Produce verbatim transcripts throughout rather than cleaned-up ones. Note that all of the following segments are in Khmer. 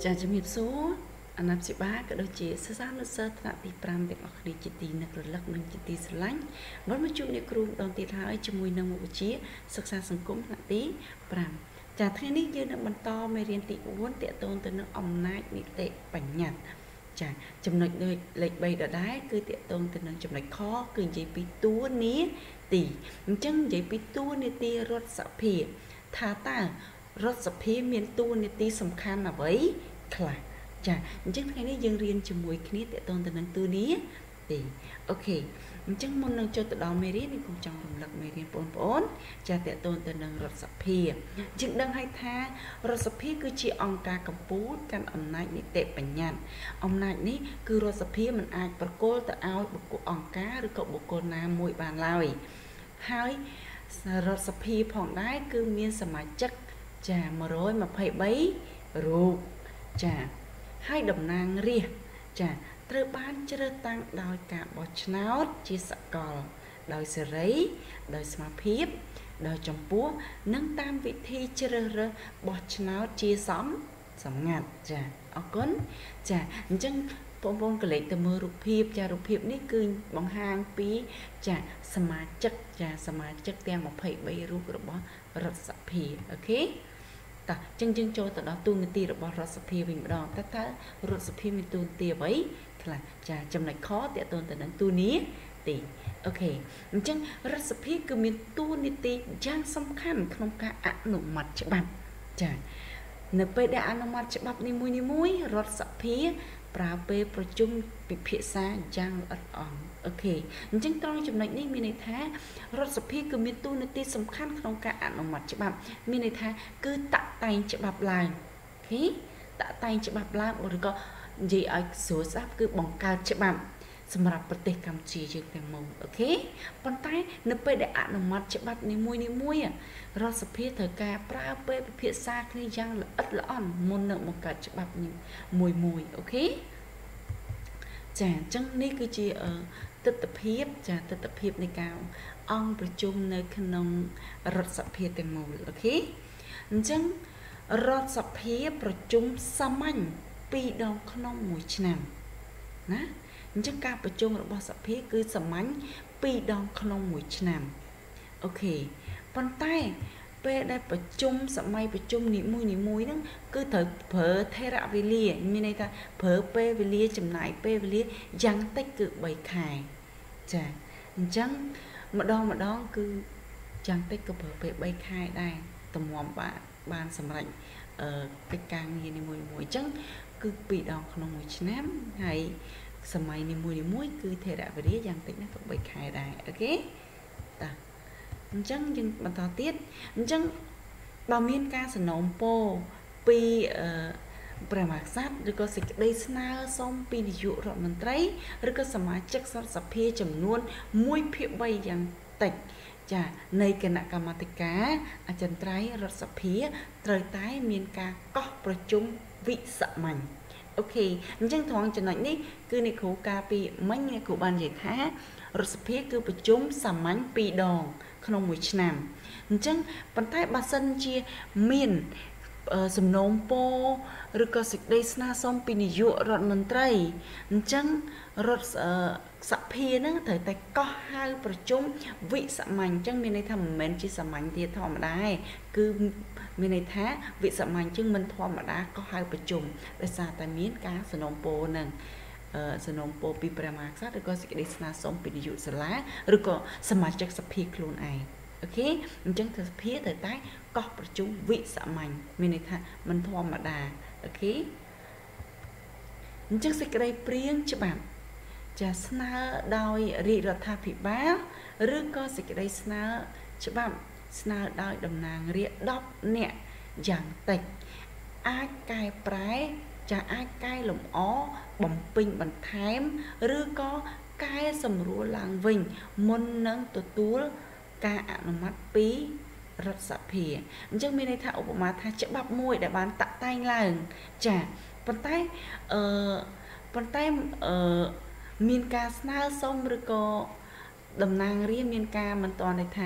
ចាជំរាបសួរអាណត្តិជាបាក៏ដូចជាសិស្សានុសិស្សថ្នាក់ទីប្រាំទាំងអស់គ្នាជាទីនឹករលឹកនិងជាទីស្រឡាញ់វិលមកជួបអ្នកគ្រូម្ដងទៀតហើយជាមួយនឹងមុខវិជ្ជាសិក្សាសង្គមថ្នាក់ទីប្រាំចាថ្ងៃនេះយើងនឹងបន្តមេរៀនទីបួនទាក់ទងទៅនឹងអំណាចនីតិបញ្ញត្តិចាចំណុចលេខលេខ3ដដែលគឺទាក់ទងទៅនឹងចំណុចខគឺនិយាយពីតួនាទីអញ្ចឹងនិយាយពីតួនាទីរដ្ឋសភាថាតើរដ្ឋសភាមានតួនាទីសំខាន់អ្វីខ្លះចាអញ្ចឹងថ្ងៃនេះយើងរៀនជាមួយគ្នាតកតងទៅនឹងតួនាទីអូខេអញ្ចឹងមុននឹងចូលទៅដល់មេរៀននេះខ្ញុំចង់រំលឹកមេរៀនបងប្អូនចាតកតងទៅនឹងរដ្ឋសភាយើងដឹងហើយថារដ្ឋសភាគឺជាអង្គការកម្ពុជាកាន់អំណាចនីតិបញ្ញត្តិអំណាចនេះគឺរដ្ឋសភាមិនអាចប្រគល់ទៅឲ្យបុគ្គលអង្គការឬក៏បុគ្គលណាមួយបានឡើយហើយរដ្ឋសភាផងដែរគឺមានសមាជិកចាmột trăm hai mươi baរូបចាហើយតំណាងរាស្ត្រចាត្រូវបានជ្រើសតាំងដោយការបោះឆ្នោតជាសកលដោយសេរីដោយស្មារតីដោយចម្ពោះនិងតាមវិធីជ្រើសរើសបោះឆ្នោតជាសំសម្ងាត់ចាអរគុណចាអញ្ចឹងបងប្អូនកលេចទៅមើលរូបភាពចារូបភាពនេះគឺបង្ហាញពីចាសមាជិកចាសមាជិកទាំងยี่สิบสามរូបរបស់រដ្ឋសភាអូខេតើចឹងយើងចូលទៅដល់ទូនាទីរបស់រដ្ឋសភាវិញម្ដងតើតើរដ្ឋសភាមានទូនាទីអ្វីខ្លះចាចំណុចខតេតូនទៅនឹងទូនាទីអូខេអញ្ចឹងរដ្ឋសភាគឺមានទូនាទីយ៉ាងសំខាន់ក្នុងការអនុម័តច្បាប់ចានៅពេលដែលអនុម័តច្បាប់នីមួយៗរដ្ឋសភាប្រើពេលប្រជុំពិភាក្សាយ៉ាងល្អិតល្អន់អូខេអញ្ចឹងត្រង់ចំណុចនេះមានន័យថារដ្ឋសភាគឺមានតួនាទីសំខាន់ក្នុងការអនុម័តច្បាប់មានន័យថាគឺតាក់តែងច្បាប់ឡើងអូខេតាក់តែងច្បាប់ឡើងឬក៏និយាយឲ្យស្រួលស្ដាប់គឺបង្កើតច្បាប់សម្រាប់ប្រទេសកម្ពុជាយើងទាំងមូលអូខេប៉ុន្តែនៅពេលដែលអនុម័តច្បាប់នីមួយៗរដ្ឋសភាត្រូវការប្រើពេលពិភាក្សាគ្នាយ៉ាងល្អិតល្អន់មុននឹងបង្កើតច្បាប់មួយមួយអូខេចាអញ្ចឹងនេះគឺជាទិដ្ឋភាពចាទិដ្ឋភាពនៃការអង្គប្រជុំនៅក្នុងរដ្ឋសភាទាំងមូលអូខេអញ្ចឹងរដ្ឋសភាប្រជុំសាមញ្ញពីរដងក្នុងមួយឆ្នាំណាអញ្ចឹងការប្រជុំរបស់សភាគឺសាមញ្ញពីរដងក្នុងមួយឆ្នាំអូខេប៉ុន្តែពេលដែលប្រជុំសម័យប្រជុំនីមួយនីមួយហ្នឹងគឺត្រូវប្រើថេរវេលាមានន័យថាប្រើពេលវេលាចំណាយពេលវេលាយ៉ាងតិចគឺបីខែចាអញ្ចឹងម្ដងម្ដងគឺយ៉ាងតិចក៏ប្រើពេលបីខែដែរតម្រាំបានបានសម្រាប់អឺកិច្ចការងារនីមួយមួយអញ្ចឹងគឺពីរដងក្នុងមួយឆ្នាំហើយសម័យនីមួយនីមួយគឺថេរវេលាយ៉ាងតិចណាស់ក៏បីខែដែរអូខេតាអញ្ចឹងយើងបន្តទៀតអញ្ចឹងបើមានការសំណូមពរពីអឺព្រះមហាក្សត្រឬក៏សេចក្តីស្នើសុំពីនាយករដ្ឋមន្ត្រីឬក៏សមាជិកសភាចំនួនមួយភាគបីយ៉ាងតិចចានៃគណៈកម្មាធិការអចិន្ត្រៃយ៍រដ្ឋសភាត្រូវតែមានការកោះប្រជុំវិសាមញ្ញអូខេអញ្ចឹងត្រង់ចំណុចនេះគឺអ្នកគ្រូការពីមិញអ្នកគ្រូបាននិយាយថារដ្ឋសភាគឺប្រជុំសាមញ្ញពីរដងក្នុងមួយឆ្នាំអញ្ចឹងប៉ុន្តែបើសិនជាមានសំណូមពរឬក៏សេចក្តីស្នើសុំពីនាយករដ្ឋមន្ត្រីអញ្ចឹងរដ្ឋសភាហ្នឹងត្រូវតែកោះហៅប្រជុំវិសាមញ្ញអញ្ចឹងមានន័យថាមិនមែនជាសាមញ្ញទៀតធម្មតាទេគឺមានន័យថាវិសាមញ្ញអញ្ចឹងមិនធម្មតាកោះហៅប្រជុំដោយសារតែមានការសំណូមពរហ្នឹងសំណូមពរពីព្រះមហាក្សត្រឬក៏សេចក្តីស្នើសុំពីនាយកសាលាឬក៏សមាជិកសភាខ្លួនឯងអូខេអញ្ចឹងសភាត្រូវតែកោះប្រជុំវិសាមញ្ញមានន័យថាមិនធម្មតាអូខេអញ្ចឹងសេចក្តីព្រាងច្បាប់ចាស្នើដោយរាជរដ្ឋាភិបាលឬក៏សេចក្តីស្នើច្បាប់ស្នើដោយតំណាងរាស្ត្រដប់នាក់យ៉ាងតិចអាចកែប្រែចាអាចកែលម្អបំពេញបន្ថែមឬក៏កែសម្រួលឡើងវិញមុននឹងទទួលការអនុម័តពីរដ្ឋសភាអញ្ចឹងមានន័យថាឧបមាថាច្បាប់មួយដែលបានតាក់តែងឡើងចាប៉ុន្តែអឺប៉ុន្តែអឺមានការស្នើសុំឬក៏តំណាងរាស្ត្រមានការមិនទាន់ថា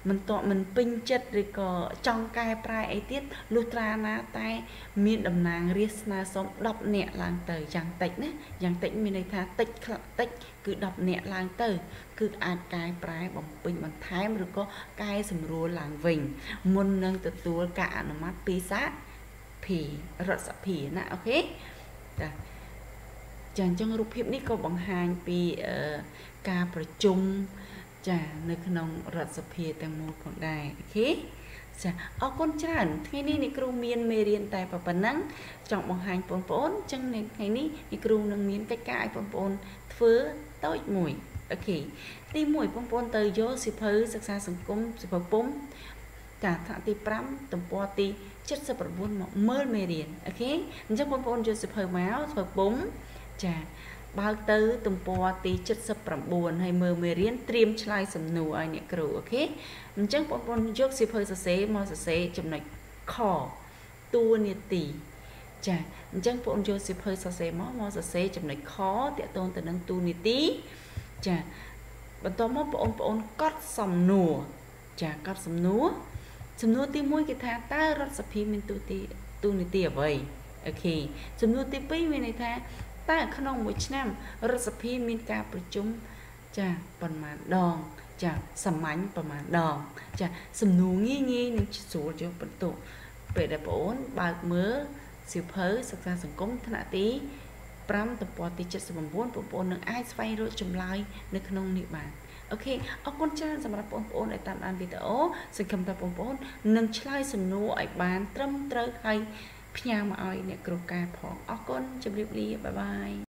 មិនតមិនពេញចិត្តឬក៏ចង់កែប្រែអីទៀតលុះត្រាណាតែមានតំណាងរាស្ត្រស្នើសុំដប់នាក់ឡើងទៅយ៉ាងតិចណាយ៉ាងតិចមានន័យថាតិចតិចគឺដប់នាក់ឡើងទៅគឺអាចកែប្រែបំពេញបន្ថែមឬក៏កែសម្រួលឡើងវិញមុននឹងទទួលការអនុម័តពីសាភារដ្ឋសភាណាអូខេចាចាអញ្ចឹងរូបភាពនេះក៏បង្ហាញពីការប្រជុំចានៅក្នុងរដ្ឋសភាទាំងមូលផងដែរអូខេចាអរគុណច្រើនថ្ងៃនេះអ្នកគ្រូមានមេរៀនតែប៉ុណ្ណឹងចង់បង្ហាញបងប្អូនអញ្ចឹងនៅថ្ងៃនេះអ្នកគ្រូនឹងមានកិច្ចការឲ្យបងប្អូនធ្វើតូចមួយអូខេទីមួយបងប្អូនទៅយកសៀវភៅសិក្សាសង្គមសៀវភៅពុំចាថ្នាក់ទីfiveទំព័រទីseventy-nineមកមើលមេរៀនអូខេអញ្ចឹងបងប្អូនយកសៀវភៅមកសៀវភៅពុំចាបើកទៅទំព័រទីseventy-nineហើយមើលមេរៀនត្រៀមឆ្លើយសំណួរឲ្យអ្នកគ្រូអូខេអញ្ចឹងបងប្អូនយកសៀវភៅសរសេរមកសរសេរចំណុចខតួនាទីចាអញ្ចឹងបងប្អូនយកសៀវភៅសរសេរមកមកសរសេរចំណុចខតាក់ទងទៅនឹងតួនាទីចាបន្តមកបងប្អូនកត់សំណួរចាកត់សំណួរសំណួរទីoneគេថាតើរដ្ឋសភាមានតួនាទីតួនាទីអ្វីអូខេសំណួរទីtwoមានន័យថាតើក្នុងមួយឆ្នាំរដ្ឋសភាមានការប្រជុំចាប៉ុន្មានដងចាសាមញ្ញប្រហែលដងចាសំណួរងាយងាយនឹងស្រួលយកបន្ទុកពេលដែលបងប្អូនបើកមើលសៀវភៅសិក្សាសង្គមថ្នាក់ទីfiveទំព័រទីseventy-nineបងប្អូននឹងអាចស្វែងរកចម្លើយនៅក្នុងនេះបានអូខេអរគុណច្រើនសម្រាប់បងប្អូនដែលតាមដានវីដេអូសង្ឃឹមថាបងប្អូននឹងឆ្លើយសំណួរឲ្យបានត្រឹមត្រូវហើយផ្ញើមកឲ្យអ្នកគ្រូការផងអរគុណជម្រាបលាបាយបាយ